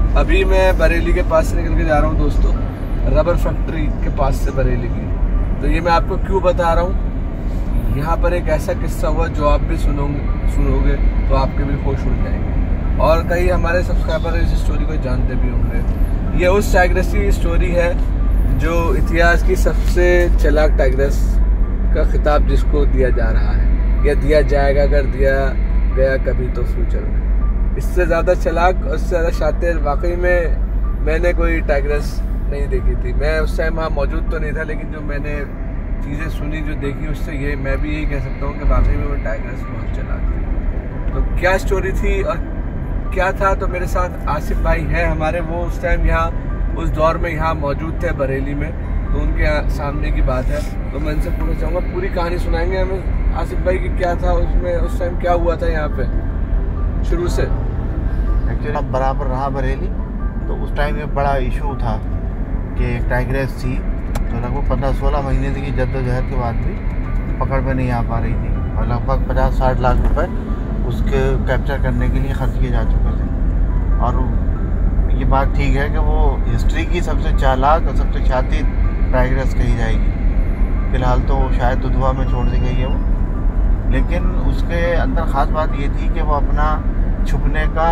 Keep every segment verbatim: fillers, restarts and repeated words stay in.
अभी मैं बरेली के पास से निकल के जा रहा हूँ दोस्तों, रबर फैक्ट्री के पास से बरेली की। तो ये मैं आपको क्यों बता रहा हूँ, यहाँ पर एक ऐसा किस्सा हुआ जो आप भी सुनोगे सुनोगे तो आपके भी होश उड़ जाएंगे, और कई हमारे सब्सक्राइबर इस स्टोरी को जानते भी होंगे। ये उस टाइग्रेस की स्टोरी है जो इतिहास की सबसे चालाक टाइग्रेस का खिताब जिसको दिया जा रहा है या दिया जाएगा, अगर दिया गया कभी तो फ्यूचर में। इससे ज़्यादा चालाक और इससे ज़्यादा शातिर वाकई में मैंने कोई टाइग्रेस नहीं देखी थी। मैं उस टाइम वहाँ मौजूद तो नहीं था, लेकिन जो मैंने चीज़ें सुनी, जो देखी, उससे ये मैं भी यही कह सकता हूँ कि वाकई में वो टाइग्रेस बहुत चालाक थी। तो क्या स्टोरी थी और क्या था, तो मेरे साथ आसिफ भाई हैं हमारे, वो उस टाइम यहाँ उस दौर में यहाँ मौजूद थे बरेली में, तो उनके सामने की बात है। तो मैं इनसे पूछना चाहूँगा, पूरी कहानी सुनाएंगे हमें आसिफ भाई की, क्या था उसमें, उस टाइम क्या हुआ था यहाँ पे शुरू से। एक्चुअली बराबर रहा बरेली, तो उस टाइम में बड़ा इशू था कि एक टाइग्रेस थी, तो लगभग पंद्रह सोलह महीने की जद्दोजहद के बाद भी पकड़ में नहीं आ पा रही थी, और लगभग पचास साठ लाख रुपए उसके कैप्चर करने के लिए खर्च किए जा चुके थे। और ये बात ठीक है कि वो हिस्ट्री की सबसे चालाक और सबसे शातिर टाइग्रेस कही जाएगी। फिलहाल तो शायद दुधवा में छोड़ दी गई है वो, लेकिन उसके अंदर ख़ास बात ये थी कि वो अपना छुपने का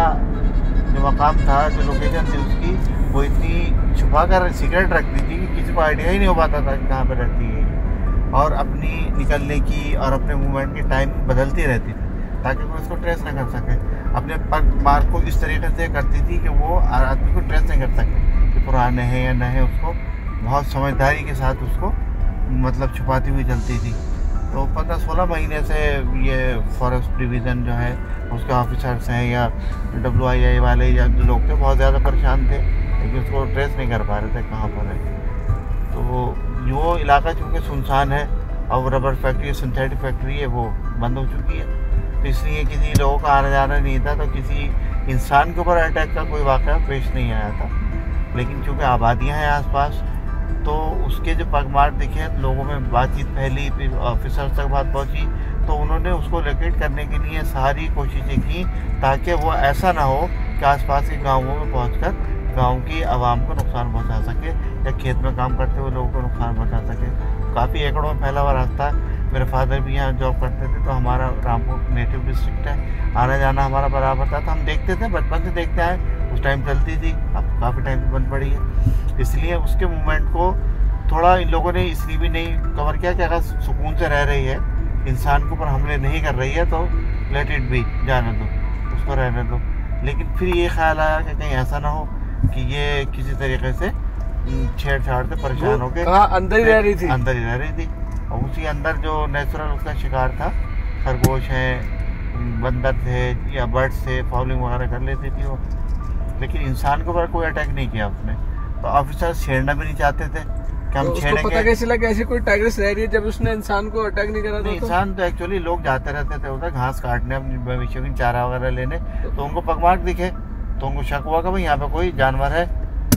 जो मकाम था, जो लोकेशन थी उसकी, वो इतनी छुपा कर सीक्रेट रखती थी कि किसी को आइडिया ही नहीं हो पाता था कि कहाँ पर रहती है, और अपनी निकलने की और अपने मूवमेंट की टाइम बदलती रहती थी ताकि कोई उसको ट्रेस न कर सके। अपने पग मार्ग को इस तरीके से करती थी कि वो आदमी को ट्रेस नहीं कर सके कि पुराने हैं या न है। उसको बहुत समझदारी के साथ उसको मतलब छुपाती हुई चलती थी। तो पंद्रह सोलह महीने से ये फॉरेस्ट डिवीज़न जो है उसके ऑफिसर्स हैं या डब्ल्यू आई आई वाले या जो लोग थे बहुत ज़्यादा परेशान थे, लेकिन उसको ट्रेस नहीं कर पा रहे थे कहाँ पर है। तो वो इलाका चूँकि सुनसान है और रबर फैक्ट्री सिंथेटिक फैक्ट्री है वो बंद हो चुकी है, तो इसलिए किसी लोगों का आना जाना नहीं था, तो किसी इंसान के ऊपर अटैक का कोई वाक़या पेश नहीं आया था। लेकिन चूँकि आबादियाँ हैं आसपास, तो उसके जो पगमार्क दिखे, लोगों में बातचीत फैली, फिर ऑफिसर तक बात पहुंची, तो उन्होंने उसको लोकेट करने के लिए सारी कोशिशें की ताकि वो ऐसा ना हो कि आसपास के गांवों में पहुंचकर गांव की आवाम को नुकसान पहुंचा सके या खेत में काम करते हुए लोगों को नुकसान पहुंचा सके। काफ़ी एकड़ों में फैला हुआ रास्ता है। मेरे फादर भी यहाँ जॉब करते थे, तो हमारा रामपुर नेटिव डिस्ट्रिक्ट है, आना जाना हमारा बराबर था, तो हम देखते थे, बचपन से देखते आए। उस टाइम चलती थी, अब काफ़ी टाइम से बंद पड़ी है, इसलिए उसके मूवमेंट को थोड़ा इन लोगों ने इसलिए भी नहीं कवर किया कि अगर सुकून से रह रही है, इंसान के ऊपर हमले नहीं कर रही है, तो लेट इट बी, जाने दो, उसको रहने दो। लेकिन फिर ये ख्याल आया कि कहीं ऐसा ना हो कि ये किसी तरीके से छेड़छाड़ से परेशान हो गए। अंदर ही रह रही थी अंदर ही रह रही थी और उसी अंदर जो नेचुरल उसका शिकार था, खरगोश हैं, बंदर थे या बर्ड्स थे, फाउलिंग वगैरह कर लेती थी वो, लेकिन इंसान के ऊपर कोई अटैक नहीं किया उसने। तो ऑफिसर छेड़ना भी नहीं चाहते थे कि हम तो छेड़ेंगे। पता कैसे लगा ऐसी कोई टाइग्रेस रह रही है जब उसने इंसान को अटैक नहीं करा था? इंसान तो एक्चुअली लोग जाते रहते थे उधर घास काटने, अपनी मवेशियों की चारा वगैरह लेने, तो उनको पगमार्क दिखे, तो उनको शक हुआ कि भाई यहाँ पे कोई जानवर है।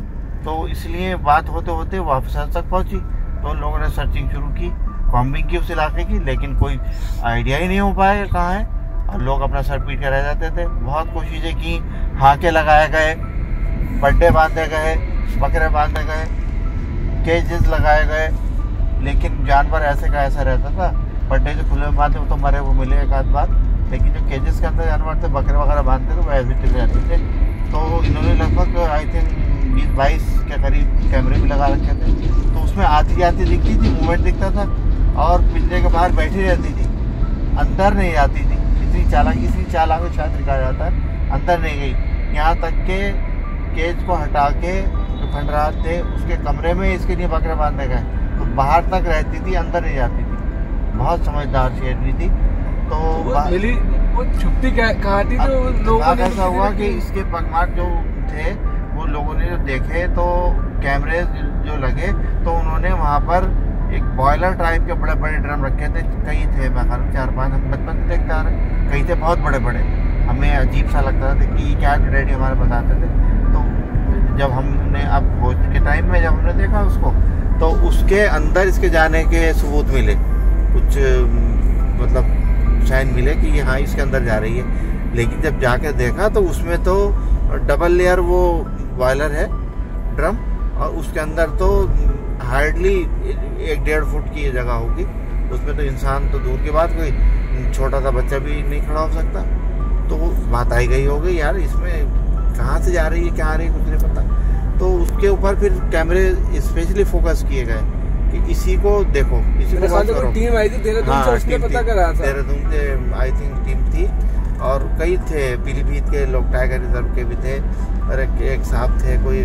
तो इसलिए बात होते होते वो ऑफिसर तक पहुँची, तो उन लोगों ने सर्चिंग शुरू की, कॉम्बिंग की उस इलाके की, लेकिन कोई आइडिया ही नहीं हो पाया कहाँ है, और लोग अपना सर पीट कर रह जाते थे। बहुत कोशिशें की, हाके लगाए गए, पट्टे बांधे गए, बकरे बांधे गए, केजेस लगाए गए, लेकिन जानवर ऐसे का ऐसा रहता था। पट्टे जो खुले में बांधे वो तो मरे वो मिले एक आध बार, लेकिन जो केजेस के अंदर जानवर थे, बकरे वगैरह बांधते थे, वो ऐसे टिक रहते थे। तो इन्होंने लगभग आई थिंक बीस बाईस के करीब कैमरे भी लगा रखे थे, तो उसमें आती जाती दिखती थी, मूवमेंट दिखता था, और पिंजरे के बाहर बैठी रहती थी, अंदर नहीं आती थी। इतनी चालाकी, इतनी चालाक शायद कहा जाता है, अंदर नहीं गई। यहाँ तक के केज को हटा के जो खंडरात थे उसके कमरे में इसके लिए बकरे बांधे गए, तो बाहर तक रहती थी, अंदर नहीं जाती थी। बहुत समझदार शेरनी थी। तो वो मिली, वो छुपती कहाँ थी? जो लोगों ने ऐसा हुआ कि इसके पगमार्क जो थे वो लोगों ने जो देखे, तो कैमरे जो लगे, तो उन्होंने वहाँ पर एक बॉयलर टाइप के बड़े बड़े ड्रम रखे थे। कई थे, मैं ख्याल चार पाँच, हम बचपन से देखते आ रहे, कई थे बहुत बड़े बड़े। हमें अजीब सा लगता था कि क्या डैडी हमारे बताते थे। तो जब हमने अब खोज के टाइम में जब हमने देखा उसको, तो उसके अंदर इसके जाने के सबूत मिले, कुछ मतलब साइन मिले कि ये हाँ इसके अंदर जा रही है। लेकिन जब जाके देखा तो उसमें तो डबल लेयर वो बॉयलर है ड्रम, और उसके अंदर तो हार्डली एक डेढ़ फुट की ये जगह होगी, उसमें तो इंसान तो दूर की बात, कोई छोटा सा बच्चा भी नहीं खड़ा हो सकता। तो बात आई गई हो गई यार इसमें कहाँ से जा रही है क्या आ रही है कुछ नहीं पता। तो उसके ऊपर फिर कैमरे स्पेशली फोकस किए गए कि इसी को देखो, इसी को वॉच करो। टीम आई थी देहरादून से, उसने पता करा था। देहरादून से आई थिंक टीम थी और कई थे, पीलीभीत के लोग, टाइगर रिजर्व के भी थे, और एक, एक साहब थे, कोई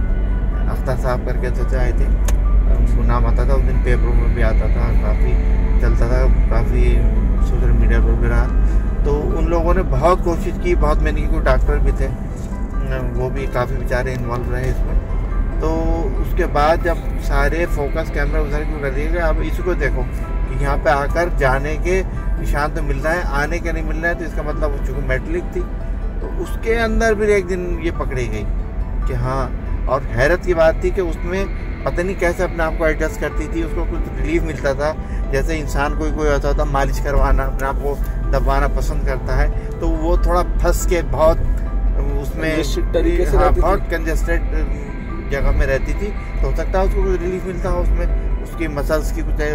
अख्तर साहब करके तो थे आई थिंक, उनको नाम आता था, उस दिन पेपरों में भी आता था, काफ़ी चलता था, काफ़ी सोशल मीडिया पर भी रहा। तो उन लोगों ने बहुत कोशिश की, बहुत मैंने की, कोई डॉक्टर भी थे, वो भी काफ़ी बेचारे इन्वॉल्व रहे इसमें। तो उसके बाद जब सारे फोकस कैमरा उधर क्यों कर दिए गए, अब इसको देखो कि यहाँ पे आकर जाने के निशान तो मिल रहा है, आने के नहीं मिल रहा है, तो इसका मतलब चूँकि मेटलिक थी तो उसके अंदर भी एक दिन ये पकड़ी गई कि हाँ। और हैरत की बात थी कि उसमें पता नहीं कैसे अपने आप को एडजस्ट करती थी, उसको कुछ रिलीफ मिलता था, जैसे इंसान कोई कोई होता था मालिश करवाना, अपने आप को दबाना पसंद करता है, तो वो थोड़ा फंस के बहुत उसमें तरीके से हाँ, बहुत कंजेस्टेड जगह में रहती थी, तो हो सकता है उसको कुछ रिलीफ मिलता हो, उसमें उसकी मसल्स की कुछ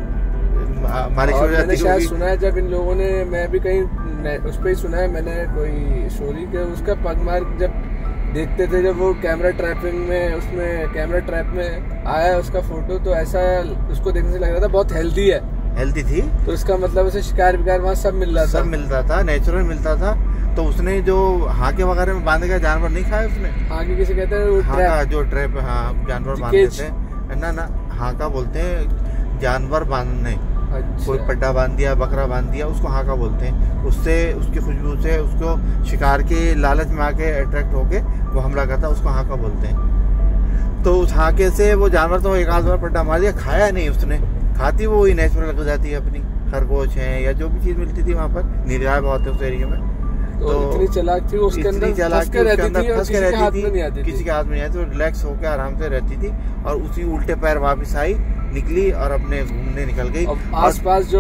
मालिश हो जाती है। शायद सुना है जब इन लोगों ने, मैं भी कहीं उस पर ही सुना है मैंने कोई स्टोरी के, उसका पग मार जब देखते थे, जब वो कैमरा ट्रैपिंग में, उसमें कैमरा ट्रैप में आया उसका फोटो, तो ऐसा उसको देखने से लग रहा था बहुत हेल्दी है, हेल्दी थी, तो इसका मतलब उसे शिकार विकार वहाँ सब मिल रहा था, सब मिलता था, नेचुरल मिलता था। तो उसने जो हाके वगैरह में बांधे का जानवर नहीं खाया उसने, हाके किसे कहते हैं, हाका जो ट्रैप, हाँ जानवर बांधते थे ना, ना हाका बोलते हैं जानवर बांधने। अच्छा। कोई पड्डा बांध दिया, बकरा बांध दिया, उसको हाका बोलते हैं। उससे, उसकी खुशबू से उसको शिकार के लालच में आके अट्रैक्ट होके वो हमला करता, उसको हाका बोलते हैं। तो उस हाके से वो जानवर तो एक आध बार पड्डा मार दिया, खाया नहीं उसने, खाती वो ही नेचुरल लग जाती है अपनी, खरगोश है या जो भी चीज मिलती थी वहाँ पर, निर्गाय बहुत है उस एरिया में। तो, तो इतनी चालाक थी, उसके अंदर फंस के रहती थी, किसी के हाथ में नहीं आती थी, किसी के हाथ में नहीं आती, तो रिलैक्स होकर आराम से रहती थी, और उसी उल्टे पैर वापस आई, निकली और अपने घूमने निकल गई। आसपास जो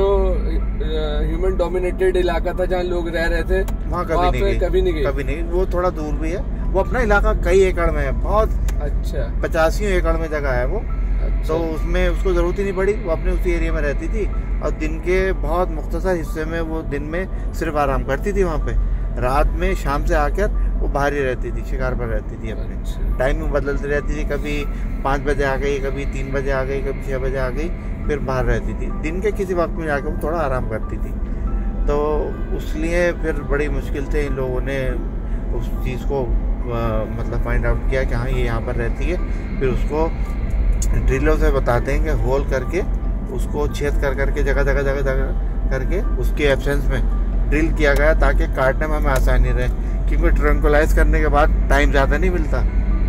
ह्यूमन डोमिनेटेड इलाका था जहाँ लोग रह रहे थे, वहाँ कभी नहीं गई, कभी नहीं गई, कभी नहीं। वो थोड़ा दूर भी है, वो अपना इलाका कई एकड़ में है, बहुत अच्छा पचासी एकड़ में जगह है वो। अच्छा। तो उसमें उसको जरूरत ही नहीं पड़ी, वो अपने उसी एरिया में रहती थी, और दिन के बहुत मुख्तसर हिस्से में वो दिन में सिर्फ आराम करती थी वहाँ पे, रात में शाम से आकर वो बाहर ही रहती थी, शिकार पर रहती थी अपने। अच्छा। टाइमिंग बदलती रहती थी, कभी पाँच बजे आ गई, कभी तीन बजे आ गई, कभी छः बजे आ गई, फिर बाहर रहती थी। दिन के किसी वक्त में जाकर वो थोड़ा आराम करती थी, तो उसलिए फिर बड़ी मुश्किल से इन लोगों ने उस चीज़ को आ, मतलब फाइंड आउट किया कि हाँ ये यहाँ पर रहती है। फिर उसको ड्रिलों से बताते हैं कि होल करके उसको छेद कर करके जगह जगह जगह जगह करके उसके एब्सेंस में ड्रिल किया गया, ताकि काटने में हमें आसानी रहे, क्योंकि ट्रंकुलाइज करने के बाद टाइम ज़्यादा नहीं मिलता,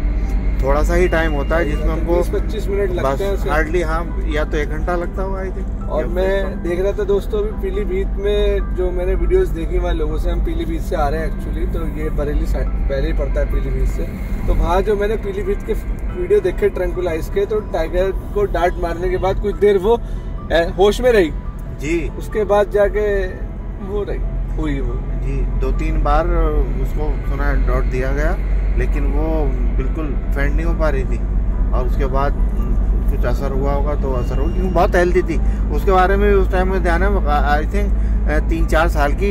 थोड़ा सा ही टाइम होता है जिसमें हमको पच्चीस मिनट लगते हैं हार्डली, हाँ या तो एक घंटा लगता होगा आई थिंक। और मैं देख रहा था दोस्तों अभी पीलीभीत में जो मैंने वीडियोस देखी वहाँ लोगों से, हम पीलीभीत से आ रहे हैं एक्चुअली, तो ये बरेली साइड पहले ही पड़ता है पीलीभीत से, तो वहाँ जो मैंने पीलीभीत के वीडियो देखे ट्रंकुलाइज के, तो टाइगर को डांट मारने के बाद कुछ देर वो होश में रही जी, उसके बाद जाके वो रही हुई वो जी, दो तीन बार उसको सुना डॉट दिया गया, लेकिन वो बिल्कुल फेंड नहीं हो पा रही थी, और उसके बाद कुछ असर हुआ होगा तो असर हुआ, क्योंकि बहुत हेल्दी थी। उसके बारे में उस टाइम में ध्यान है, आई थिंक तीन चार साल की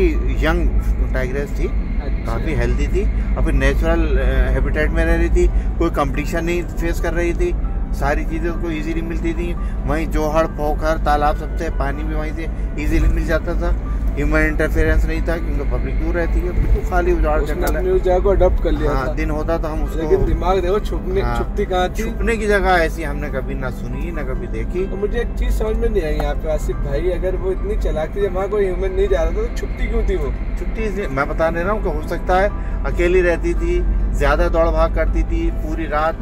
यंग टाइग्रेस थी, काफ़ी हेल्दी थी, और फिर नेचुरल हैबिटेट में रह रही थी, कोई कंपटीशन नहीं फेस कर रही थी, सारी चीज़ें उसको इजीली मिलती थी, वहीं जोहड़ पोखर तालाब सबसे पानी भी वहीं से इजीली मिल जाता था, ह्यूमन इंटरफेरेंस नहीं था, क्योंकि पब्लिक दूर रहती है, बिल्कुल खाली उजाड़ जंगल है, जगह को अडॉप्ट कर लिया हाँ, था। दिन होता तो हम उसको, लेकिन दिमाग देखो छुपने हाँ, छुपती कहाँ थी, छुपने की जगह ऐसी हमने कभी ना सुनी ना कभी देखी। तो मुझे एक चीज समझ में नहीं आई यहाँ पे आसिफ भाई, अगर वो इतनी चालाक थी, वहाँ कोई ह्यूमन नहीं जा रहा था, तो छुपती क्यों थी वो? छुट्टी मैं बता दे रहा हूँ कि हो सकता है अकेली रहती थी, ज्यादा दौड़ भाग करती थी, पूरी रात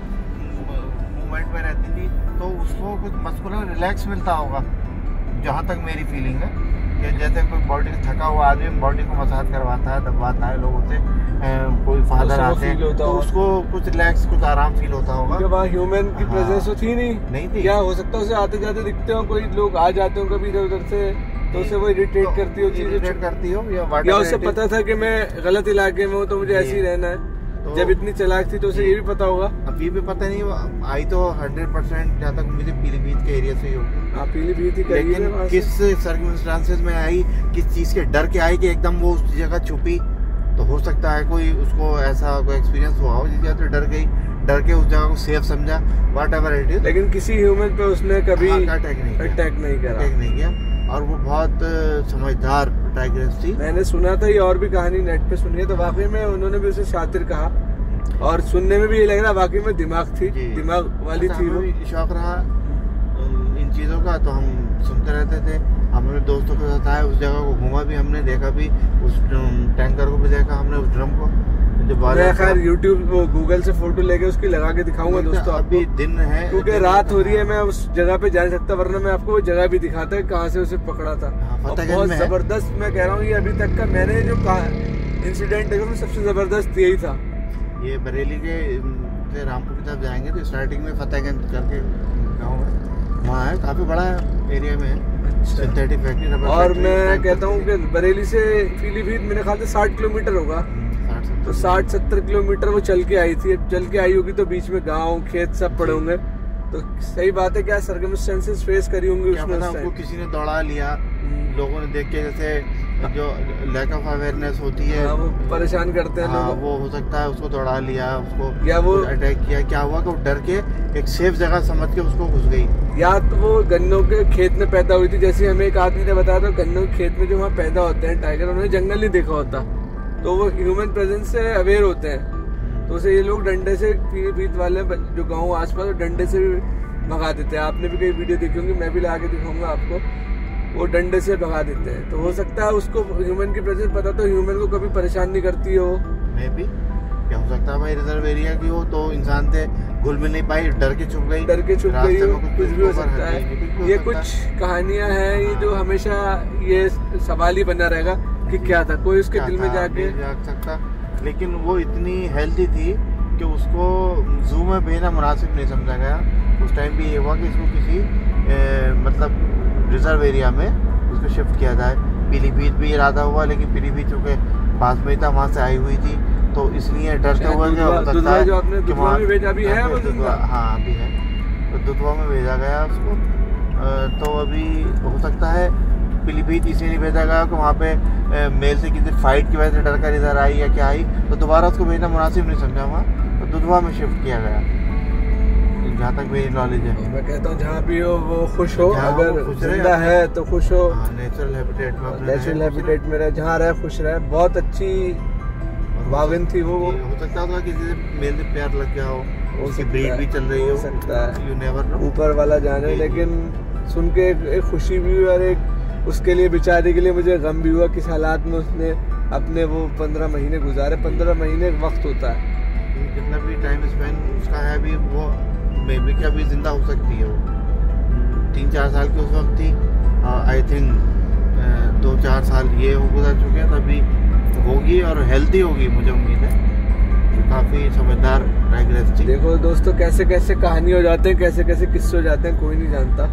मूवमेंट में रहती थी, तो उसको कुछ मस्कुलर रिलैक्स मिलता होगा, जहाँ तक मेरी फीलिंग है। कि जैसे कोई बॉडी थका हुआ आदमी बॉडी को मसाज करवाता है, दबाता है, लोगों से कोई फादर आते हैं तो उसको कुछ रिलैक्स, कुछ आराम फील होता होगा। वहाँ ह्यूमन की प्रेजेंस तो थी नहीं, नहीं थी। क्या हो सकता है उसे आते जाते दिखते हो, कोई लोग आ जाते हो कभी इधर उधर से, तो उसे वो इरिटेट तो, करती हो, चीजें करती हो, या या उसे पता था कि मैं गलत इलाके में हूँ तो मुझे ऐसे ही रहना है, तो जब इतनी चालाक थी तो उसे ये भी पता होगा। अभी भी पता नहीं, वो आई तो हंड्रेड परसेंट जहाँ तक मुझे पीलीभीत के एरिया से ही होगी। हाँ पीलीभीत ही, लेकिन किस सर्कमस्टांसेस में आई, किस चीज के डर के आई कि एकदम वो उस जगह छुपी, तो हो सकता है कोई उसको ऐसा कोई एक्सपीरियंस हुआ हो जिस जगह से डर गई, डर के उस जगह को सेफ समझा, व्हाट एवर इट इज। लेकिन किसी ह्यूमन पे उसने कभी अटैक नहीं अटैक नहीं किया अटैक नहीं किया और वो बहुत समझदार टाइग्रेस थी। मैंने सुना था ये और भी कहानी नेट पे सुनी है, तो वाकई में उन्होंने भी उसे शातिर कहा और सुनने में भी ये लग रहा वाकई में दिमाग थी, दिमाग वाली थी वो। शौक रहा इन चीज़ों का तो हम सुनते रहते थे, हमने दोस्तों के साथ आए, उस जगह को घूमा भी हमने, देखा भी, उस टैंकर को भी देखा हमने, उस ड्रम को। जो मैं खैर यूट्यूब वो गूगल से फोटो लेके उसकी लगा के दिखाऊंगा दोस्तों। अभी दिन है क्योंकि रात हो रही है, मैं उस जगह पे जा नहीं सकता, वरना मैं आपको वो जगह भी दिखाता है कहाँ से उसे पकड़ा था। बहुत जबरदस्त, मैं कह रहा हूँ ये अभी तक का मैंने जो इंसिडेंट देखा वो सबसे जबरदस्त यही था। ये बरेली के से रामपुर की तरफ जाएंगे तो स्टार्टिंग में फतेहगंज करके गाँव है, वहाँ है, काफी बड़ा एरिया में है सिंथेटिक फैक्ट्री। और मैं कहता हूँ कि बरेली से पीलीभीत मेरे ख्याल से साठ किलोमीटर होगा, तो साठ सत्तर किलोमीटर वो चल के आई थी। चल के आई होगी तो बीच में गांव खेत सब पड़े होंगे, तो सही बात है, क्या सर्कमस्टेंसेस फेस करी होंगी उसमें। उसको किसी ने दौड़ा लिया, लोगों ने देख के, जैसे जो लैक ऑफ अवेयरनेस होती है, हाँ, वो परेशान करते हैं हाँ, लोग, वो हो सकता है उसको दौड़ा लिया, उसको या वो अटैक किया। क्या हुआ कि वो डर के एक सेफ जगह समझ के उसको घुस गई, या तो वो गन्नों के खेत में पैदा हुई थी। जैसे हमें एक आदमी ने बताया था, गन्नों के खेत में जो वहाँ पैदा होते हैं टाइगर, उन्होंने जंगल नहीं देखा होता, तो वो ह्यूमन प्रेजेंस से अवेयर होते हैं, तो उसे ये लोग डंडे से, पीलीभीत वाले जो गाँव आसपास, डंडे से भी भगा देते हैं। आपने भी कई वीडियो देखी होंगी, मैं भी ला के दिखाऊंगा आपको, वो डंडे से भगा देते हैं। तो हो सकता है उसको ह्यूमन की प्रेजेंस पता, तो ह्यूमन को कभी परेशान नहीं करती हो। मे भी, क्या हो सकता है भाई रिजर्व एरिया की हो तो इंसान से घुल मिल नहीं पाई, डर के छुप गई, डर के छुप गई हो, कुछ भी हो सकता है। ये कुछ कहानियां हैं, ये जो हमेशा ये सवाल ही बना रहेगा कि क्या था, कोई उसके दिल में जाके जा सकता। लेकिन वो इतनी हेल्दी थी कि उसको जू में भेजना मुनासिब नहीं समझा गया। उस टाइम भी ये हुआ कि इसको किसी ए, मतलब रिजर्व एरिया में उसको शिफ्ट किया जाए। पीलीभीत भी इरादा हुआ, लेकिन पीलीभीत चूँकि पास में था, वहाँ से आई हुई थी, तो इसलिए डरते हुए जो आपने दुधवा में भेजा भी है, वो दुधवा, हाँ अभी है, तो दुधवा में भेजा गया उसको। तो अभी हो सकता है पीलीभीत इसलिए नहीं भेजा गया कि वहाँ पे मेल से किसी फाइट की वजह से डर कर इधर आई या क्या आई, तो दोबारा उसको भेजना मुनासिब नहीं समझा वहाँ, तो दुधवा में शिफ्ट किया गया, जहाँ तक मेरी नॉलेज है। मैं कहता हूँ जहाँ भी हो वो खुश हो, अगर जिंदा है तो खुश हो, नेचुरल हैबिटेट में, नेचुरल हैबिटेट में रहे, जहाँ रहे खुश रहे। बहुत अच्छी वागिन थी वो। हो सकता था किसी से मेल से प्यार लग गया हो, उसकी ब्रीड भी चल रही हो, सकता है, यू नेवर नो, ऊपर वाला जाने। लेकिन सुन के एक खुशी भी हुई और एक उसके लिए, बेचारे के लिए मुझे गम भी हुआ किस हालात में उसने अपने वो पंद्रह महीने गुजारे। पंद्रह महीने वक्त होता है, जितना भी टाइम स्पेंड उसका है, अभी वो मे बी क्या भी जिंदा हो सकती है। वो तीन चार साल की उस वक्त थी, आई थिंक दो चार साल ये हो गुजर चुके हैं, तभी होगी और हेल्दी होगी, मुझे उम्मीद है। तो काफ़ी समझदार टाइग्रेस थी। देखो दोस्तों, कैसे कैसे कहानी हो जाते हैं, कैसे कैसे किस्से हो जाते हैं, कोई नहीं जानता।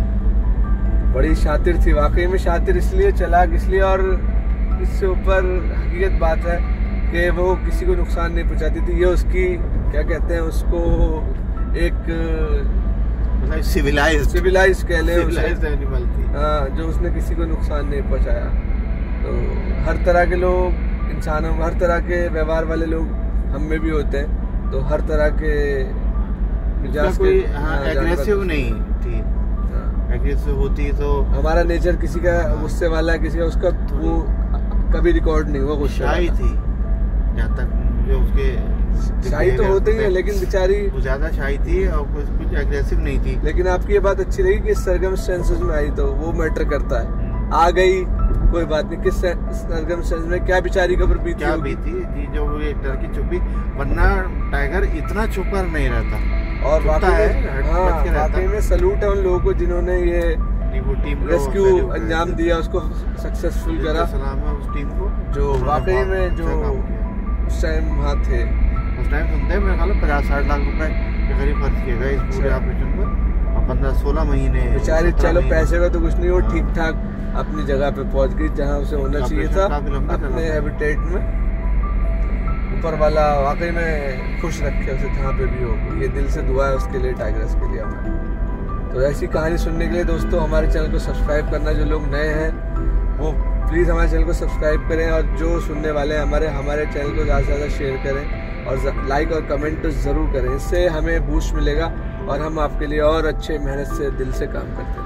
बड़ी शातिर थी, वाकई में शातिर, इसलिए चालाक इसलिए, और इससे ऊपर हकीकत बात है कि वो किसी को नुकसान नहीं पहुंचाती थी। ये उसकी क्या कहते हैं उसको, एक सिविलाइज सिविलाइज कह लें, सिविलाइज्ड एनिमल थी, हाँ, जो उसने किसी को नुकसान नहीं पहुंचाया। तो हर तरह के लोग इंसानों में, हर तरह के व्यवहार वाले लोग हम में भी होते हैं, तो हर तरह के मिजाज, कोई एग्रेसिव नहीं थी। एग्रेसिव होती तो हमारा नेचर किसी का गुस्से वाला है, किसी का उसका वो कभी रिकॉर्ड नहीं हुआ गुस्सा शाही थी, जहाँ तक मुझे उसके शाही तो होते ही है, लेकिन बेचारी ज्यादा शाही थी और कुछ कुछ एग्रेसिव नहीं थी। लेकिन आपकी ये बात अच्छी लगी कि सर्कमस्टेंसेस में आई, तो वो मैटर करता है। आ गई कोई बात नहीं, किस सर्कमस्टेंस में क्या बेचारी के ऊपर बीती क्या बीती जी, जो वो एक डर की छुपी, वरना टाइगर इतना छुपकर नहीं रहता। और वाकई में सलूट है उन लोगों को जिन्होंने ये वो टीम रेस्क्यू अंजाम दिया, उसको सक्सेसफुल करा। सलाम है उस टीम को जो वाकई में जो उस टाइम वहाँ थे। उस टाइम सुनते हैं मेरे ख्याल में पचास साठ लाख रुपए के करीब खर्च किए गए इस पूरे ऑपरेशन पर, और पंद्रह सोलह महीने बेचारी, चलो पैसे का तो कुछ नहीं, वो ठीक ठाक अपनी जगह पे पहुंच गई जहाँ उसे होना चाहिए था, अपने हैबिटेट में। ऊपर वाला वाकई में खुश रखे उसे जहाँ पे भी हो। ये दिल से दुआ है उसके लिए, टाइग्रेस के लिए हमारी। तो ऐसी कहानी सुनने के लिए दोस्तों हमारे चैनल को सब्सक्राइब करना, जो लोग नए हैं वो प्लीज़ हमारे चैनल को सब्सक्राइब करें, और जो सुनने वाले हैं हमारे हमारे चैनल को ज़्यादा से ज़्यादा शेयर करें और लाइक और कमेंट ज़रूर करें। इससे हमें बूस्ट मिलेगा और हम आपके लिए और अच्छे मेहनत से दिल से काम करते हैं।